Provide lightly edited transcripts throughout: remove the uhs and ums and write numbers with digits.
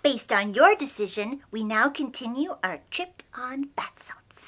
Based on your decision, we now continue our trip on bath salts.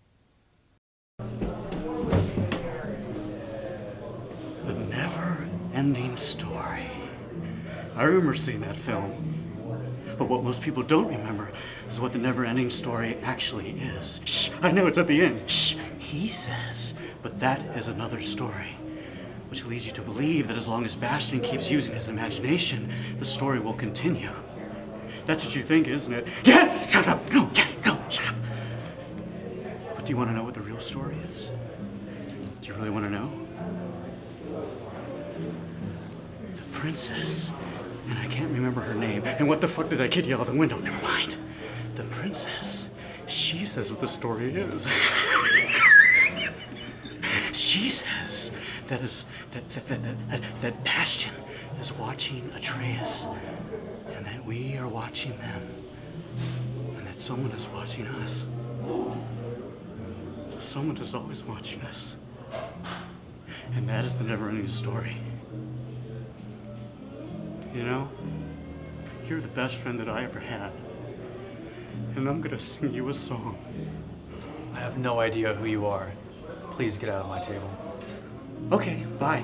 The never-ending story. I remember seeing that film. But what most people don't remember is what the never-ending story actually is. Shh! I know it's at the end. Shh! He says, but that is another story. Which leads you to believe that as long as Bastian keeps using his imagination, the story will continue. That's what you think, isn't it? Yes! Shut up! No! Yes! No! Shut up! But do you want to know what the real story is? Do you really want to know? The princess. And I can't remember her name. And what the fuck did that kid yell out the window? Never mind. The princess. She says what the story is. She says that Bastian is watching Atreus, and that we are watching them, and that someone is watching us. Someone is always watching us. And that is the never-ending story. You know, you're the best friend that I ever had. And I'm gonna sing you a song. I have no idea who you are. Please get out of my table. Okay, bye.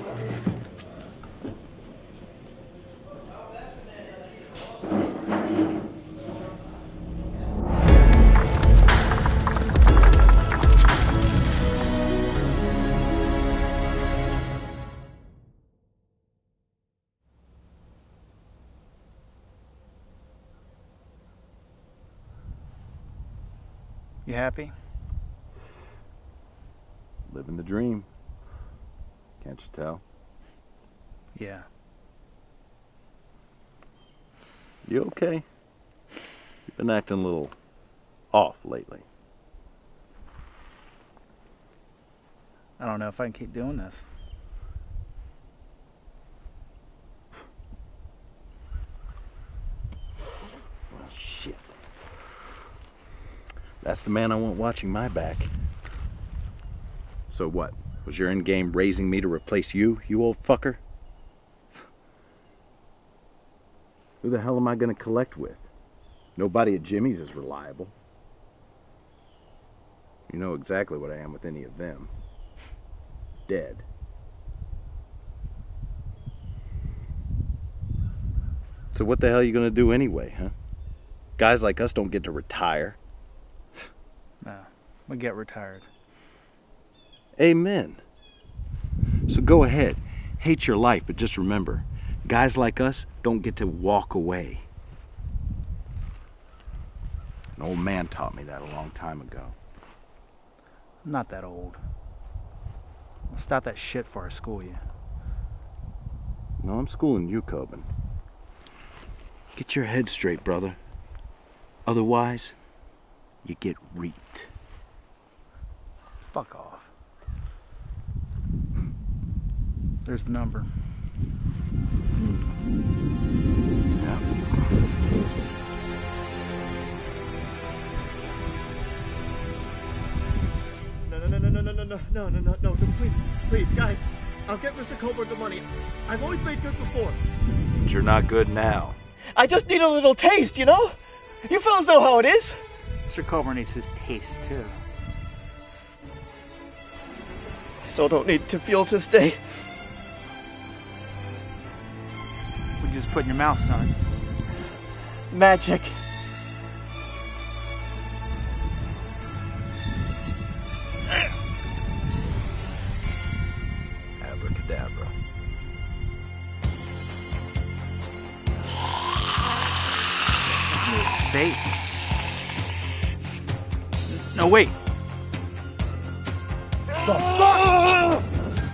You happy? Living the dream. Can't you tell? Yeah. You okay? You've been acting a little off lately. I don't know if I can keep doing this. Well, shit. That's the man I want watching my back. So what? Was your end game raising me to replace you, you old fucker? Who the hell am I gonna collect with? Nobody at Jimmy's is reliable. You know exactly what I am with any of them. Dead. So what the hell are you gonna do anyway, huh? Guys like us don't get to retire. No, we get retired. Amen. So go ahead, hate your life, but just remember, guys like us don't get to walk away. An old man taught me that a long time ago. I'm not that old. I'll stop that shit before I school you. No, I'm schooling you, Coben. Get your head straight, brother. Otherwise, you get reaped. Fuck off. There's the number. Yeah. No, please, guys. I'll get Mr. Colbert the money. I've always made good before. But you're not good now. I just need a little taste, you know? You fellas know how it is. Mr. Culver needs his taste, too. I still don't need to feel to stay. What you just put in your mouth, son? Magic. Abracadabra. His face. No, wait. The fuck?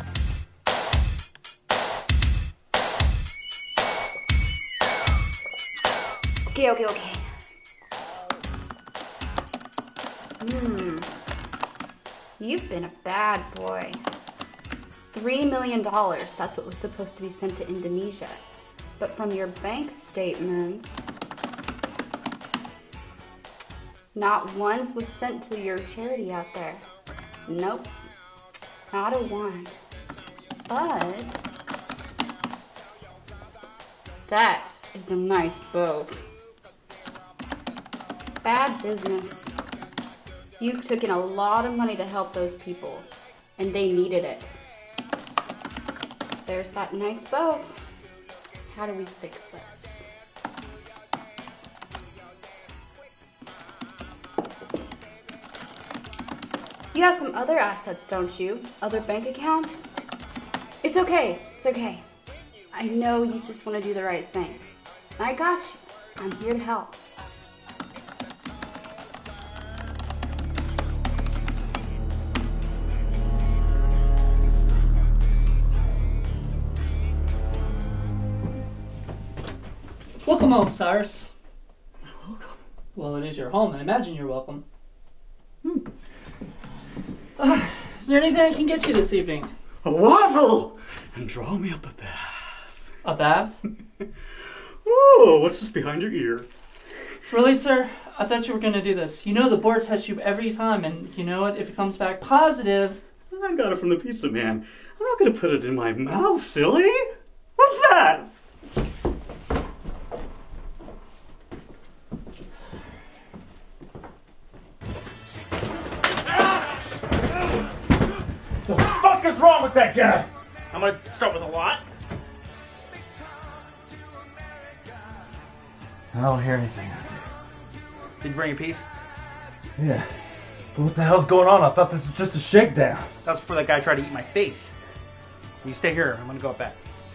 Okay. You've been a bad boy. $3 million, that's what was supposed to be sent to Indonesia. But from your bank statements, not one was sent to your charity out there. Nope, not a one. But that is a nice boat. bad business. You took in a lot of money to help those people, and they needed it. There's that nice boat. How do we fix this? You have some other assets, don't you? Other bank accounts? It's okay. It's okay. I know you just want to do the right thing. I got you. I'm here to help. Welcome home, Cyrus. Welcome. Well, it is your home. I imagine you're welcome. Is there anything I can get you this evening? A waffle! And draw me up a bath. A bath? Oh, what's this behind your ear? Really, sir? I thought you were going to do this. You know the board tests you every time, and you know what? If it comes back positive... I got it from the pizza man. I'm not going to put it in my mouth, silly. What's that? What is wrong with that guy? I'm gonna start with a lot. I don't hear anything. Did you bring a piece? Yeah. But what the hell's going on? I thought this was just a shakedown. That's before that guy tried to eat my face. You stay here. I'm gonna go up back.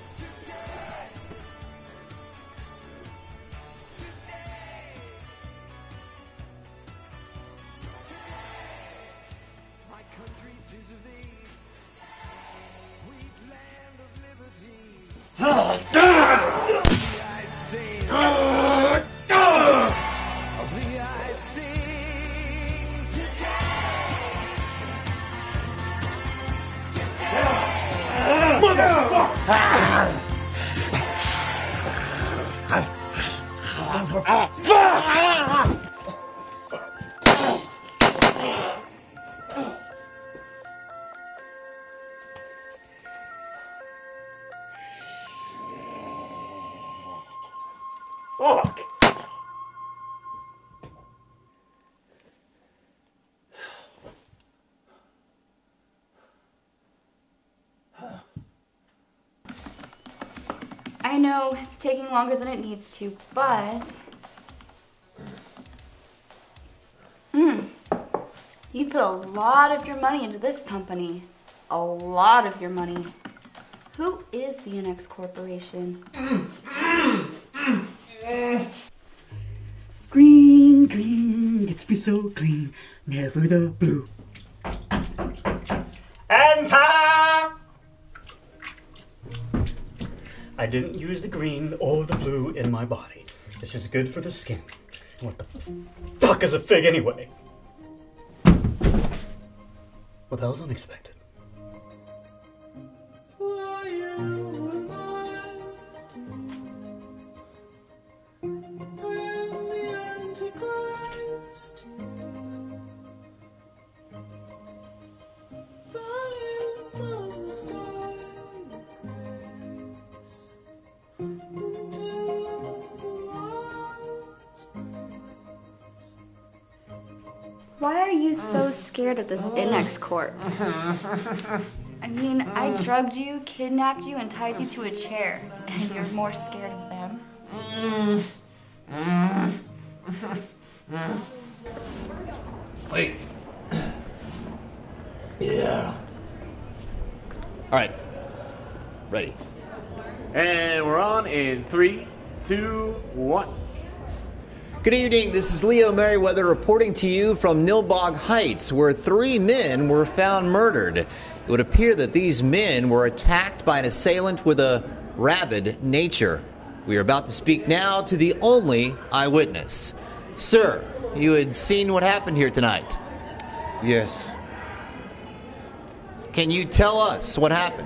Fuck! I know it's taking longer than it needs to, but... You put a lot of your money into this company. A lot of your money. Who is the NX Corporation? Green, green, gets me so clean, never the blue. Enter! I didn't use the green or the blue in my body. This is good for the skin. And what the fuck is a fig anyway? Well, that was unexpected. Why are you so scared of this NX Corp? I mean, I drugged you, kidnapped you, and tied you to a chair, and you're more scared of them? Wait. Yeah. All right. Ready. And we're on in 3, 2, 1. Good evening, this is Leo Merriweather reporting to you from Nilbog Heights, where 3 men were found murdered. It would appear that these men were attacked by an assailant with a rabid nature. We are about to speak now to the only eyewitness. Sir, you had seen what happened here tonight? Yes. Can you tell us what happened?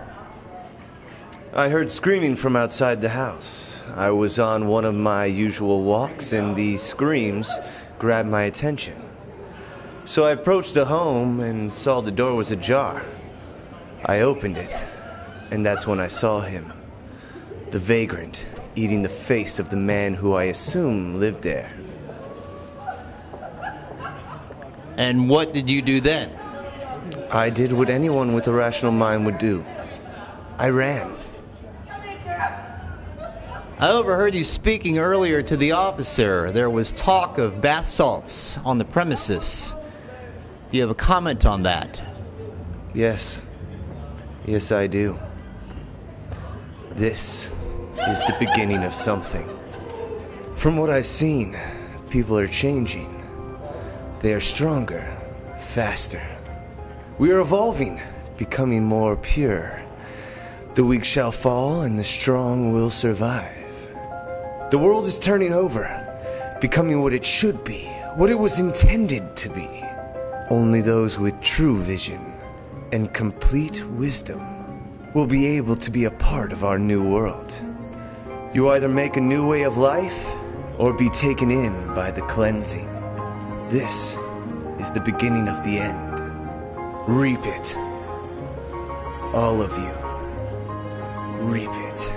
I heard screaming from outside the house. I was on one of my usual walks, and the screams grabbed my attention. So I approached the home and saw the door was ajar. I opened it, and that's when I saw him. The vagrant, eating the face of the man who I assume lived there. And what did you do then? I did what anyone with a rational mind would do. I ran. I overheard you speaking earlier to the officer. There was talk of bath salts on the premises. Do you have a comment on that? Yes. Yes, I do. This is the beginning of something. From what I've seen, people are changing. They are stronger, faster. We are evolving, becoming more pure. The weak shall fall and the strong will survive. The world is turning over, becoming what it should be, what it was intended to be. Only those with true vision and complete wisdom will be able to be a part of our new world. You either make a new way of life or be taken in by the cleansing. This is the beginning of the end. Reap it. All of you. Reap it.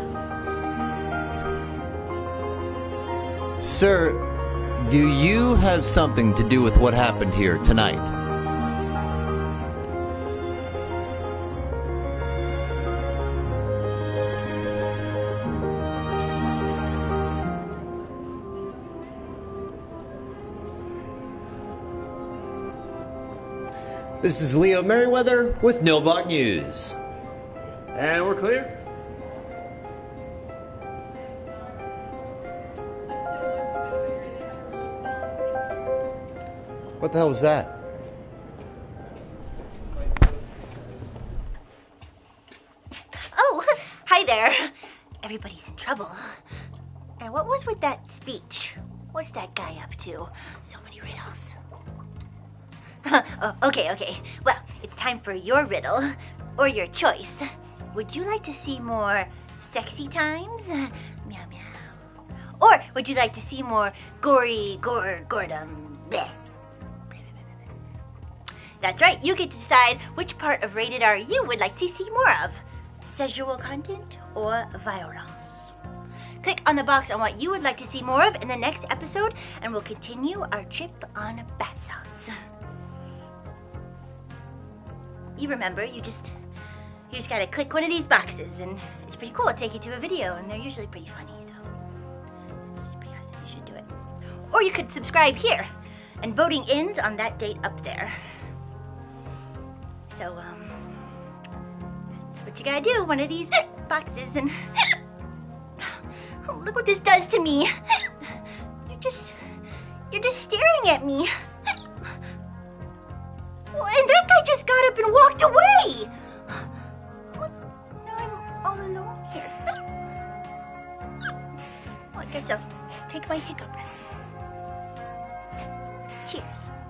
Sir, do you have something to do with what happened here tonight? This is Leo Merriweather with Nilbot News. And we're clear? What the hell was that? Oh, hi there. Everybody's in trouble. And what was with that speech? What's that guy up to? So many riddles. Oh, okay. Well, it's time for your riddle, or your choice. Would you like to see more sexy times? Meow meow. Or would you like to see more gory gordom? Bleh. That's right, you get to decide which part of Rated R you would like to see more of. Sexual content or violence. Click on the box on what you would like to see more of in the next episode, and we'll continue our trip on bath salts. You remember, you just gotta click one of these boxes, and it's pretty cool. It'll take you to a video, and they're usually pretty funny, so it's pretty awesome. You should do it. Or you could subscribe here, and voting ends on that date up there. So, that's what you gotta do, one of these boxes, and oh, look what this does to me. You're just staring at me. And that guy just got up and walked away. Now I'm all alone here. Well, I guess I'll take my hiccup. Cheers.